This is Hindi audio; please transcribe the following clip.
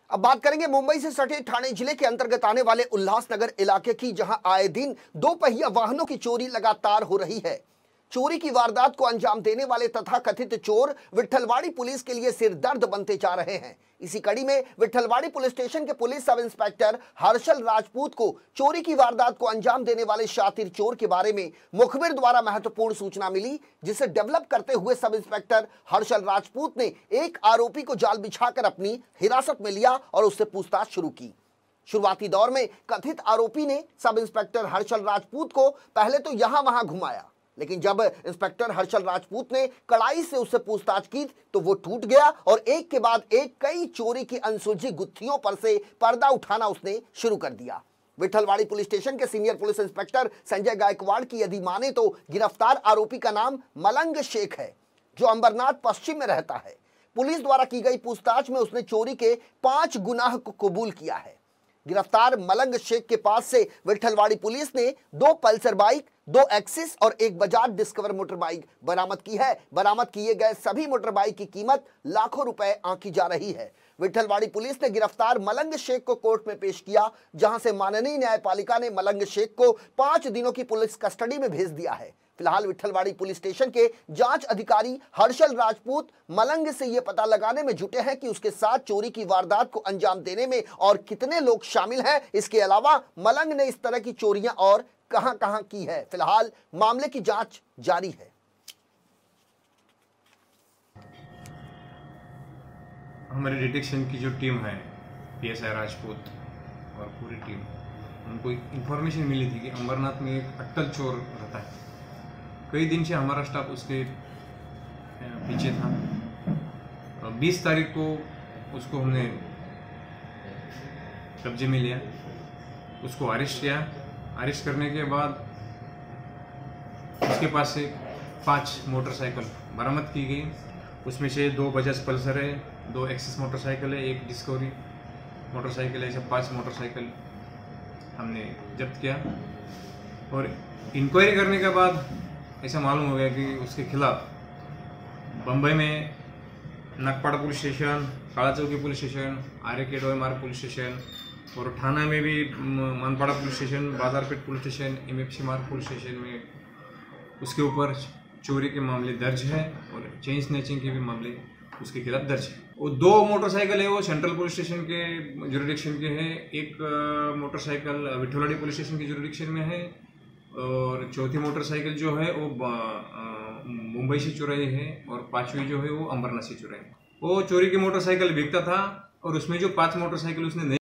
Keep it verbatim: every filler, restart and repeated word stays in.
अब बात करेंगे मुंबई से सटे ठाणे जिले के अंतर्गत आने वाले उल्लासनगर इलाके की, जहां आए दिन दो पहिया वाहनों की चोरी लगातार हो रही है। चोरी की वारदात को अंजाम देने वाले तथाकथित चोर विट्ठलवाड़ी पुलिस के लिए सिरदर्द बनते जा रहे हैं। इसी कड़ी में विट्ठलवाड़ी पुलिस स्टेशन के police sub inspector Harshal Rajput को चोरी की वारदात को अंजाम देने वाले शातिर चोर के बारे में मुखबिर द्वारा महत्वपूर्ण सूचना मिली, जिसे डेवलप करते हुए सब इंस्पेक्टर हर्षल राजपूत ने एक आरोपी को जाल बिछाकर अपनी हिरासत में लिया और उससे पूछताछ शुरू की। शुरुआती दौर में कथित आरोपी ने सब इंस्पेक्टर हर्षल राजपूत को पहले तो यहां वहां घुमाया, लेकिन जब इंस्पेक्टर हर्षल राजपूत ने कड़ाई से उससे पूछताछ की तो वो टूट गया और एक के बाद एक कई चोरी की अनसुलझी गुत्थियों पर से पर्दा उठाना उसने शुरू कर दिया। विट्ठलवाड़ी पुलिस स्टेशन के senior police inspector Sanjay Gaikwad की यदि माने तो गिरफ्तार आरोपी का नाम मलंग शेख है, जो अंबरनाथ पश्चिम में रहता है। पुलिस द्वारा की गई पूछताछ में उसने चोरी के पांच गुनाह को कबूल किया है। गिरफ्तार मलंग शेख के पास से विट्ठलवाड़ी पुलिस ने दो पल्सर बाइक, दो एक्सिस और एक बजाज डिस्कवर मोटर बाइक बरामद की है। बरामद किए गए सभी मोटर बाइक की कीमत लाखों रुपए आंकी जा रही है। विट्ठलवाड़ी पुलिस ने गिरफ्तार मलंग शेख को कोर्ट में पेश किया, जहां से माननीय न्यायपालिका ने मलंग शेख को पांच दिनों की पुलिस कस्टडी में भेज दिया है। फिलहाल विट्ठलवाड़ी पुलिस स्टेशन के जांच अधिकारी हर्षल राजपूत मलंग से यह पता लगाने में जुटे हैं कि उसके साथ चोरी की वारदात को अंजाम देने में और कितने लोग शामिल हैं। इसके अलावा मलंग ने इस तरह की चोरियां और कहां कहां की है। फिलहाल मामले की जांच जारी है। हमारे डिटेक्शन की जो टीम है, पीएसआई राजपूत और पूरी टीम, उनको इंफॉर्मेशन मिली थी कि अंबरनाथ में एक अट्टल चोर रहता है। कई दिन से हमारा स्टाफ उसके पीछे था। बीस तारीख को उसको हमने कब्जे में लिया, उसको अरेस्ट किया। अरेस्ट करने के बाद उसके पास से पांच मोटरसाइकिल बरामद की गई। उसमें से दो बजाज पल्सर है, दो एक्सिस मोटरसाइकिल है, एक डिस्कवरी मोटरसाइकिल है। ऐसे पांच मोटरसाइकिल हमने जब्त किया और इंक्वायरी करने के बाद ऐसा मालूम हो गया कि उसके खिलाफ बम्बई में नागपाड़ा पुलिस स्टेशन, काला चौकी पुलिस स्टेशन, आर के डोई मार्ग पुलिस स्टेशन और थाना में भी Manpada police station, Bazarpeth police station, M F C मार्ग पुलिस स्टेशन में उसके ऊपर चोरी के मामले दर्ज है और चेन स्नैचिंग के भी मामले उसके खिलाफ दर्ज है। वो दो मोटरसाइकिल है वो सेंट्रल पुलिस स्टेशन के जुरिडिक्शन के हैं, एक मोटरसाइकिल विट्ठलवाड़ी पुलिस स्टेशन की जुरिडिक्शन में है और चौथी मोटरसाइकिल जो है वो मुंबई से चुराई है और पांचवी जो है वो अंबरनाथ से चुराई है। वो चोरी की मोटरसाइकिल बिकता था और उसमें जो पांच मोटरसाइकिल उसने